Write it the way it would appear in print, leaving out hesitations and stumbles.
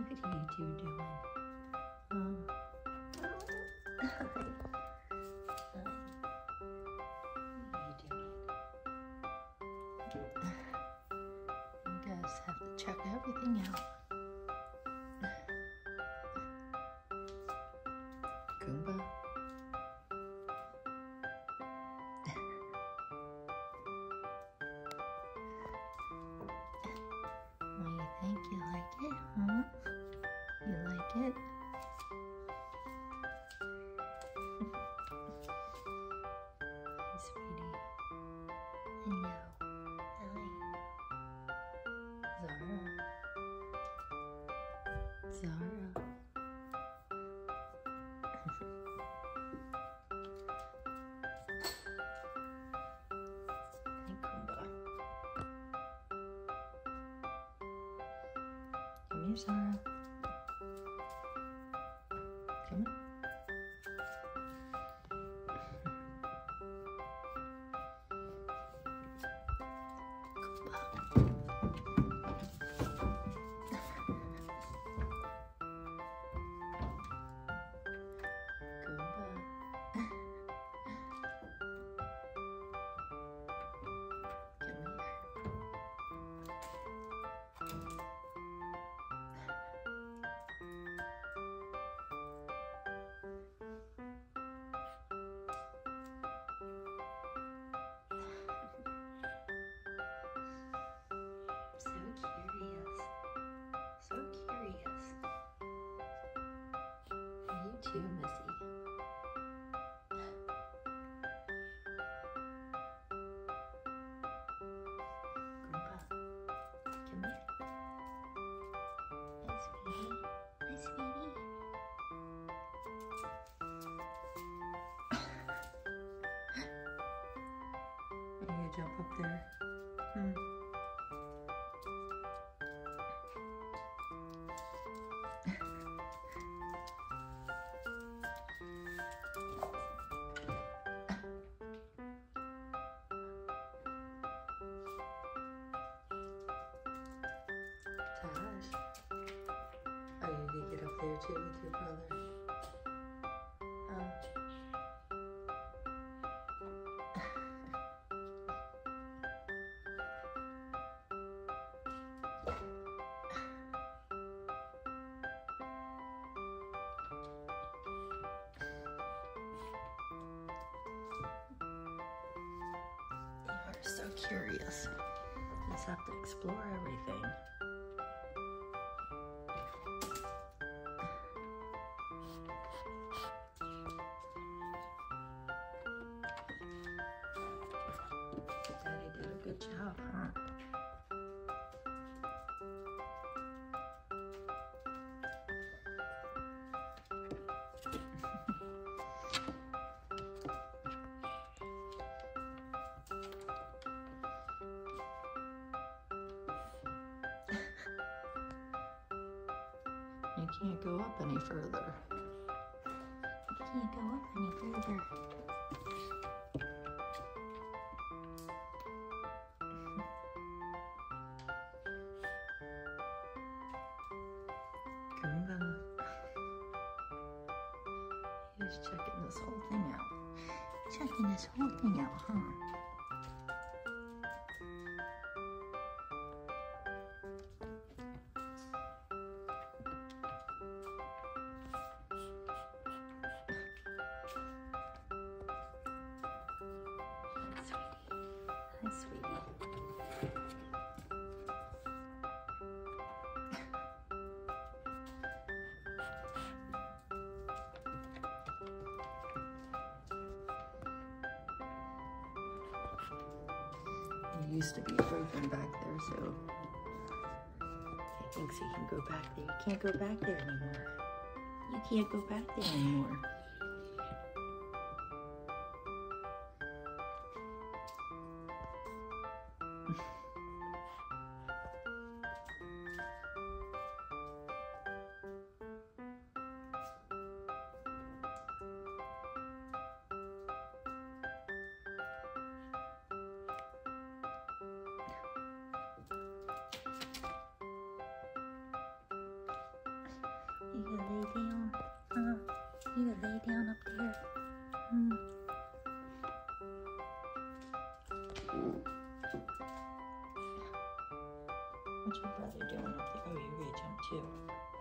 What are you two doing? Hi. What are you doing? You guys have to check everything out. Kumba. What do you think? You like it, huh? You like it? Hi, sweetie. Hello. Hi. Zara. Zara. Hi, Kumba. Come here, Zara. Come on. So curious. You too, Missy. Kumba, come here. Hi, sweetie. Hi, sweetie. Are you gonna jump up there? Tash, are you gonna get up there too with your brother? You are so curious. You just have to explore everything. Daddy did a good job, huh? You can't go up any further. You can't go up any further. Kumba. He's checking this whole thing out. Checking this whole thing out, huh? Hi, sweetie. He used to be broken back there, so he thinks he can go back there. You can't go back there anymore. You can't go back there anymore. You to lay down up there. What's your brother doing up there? Oh, you're gonna jump too.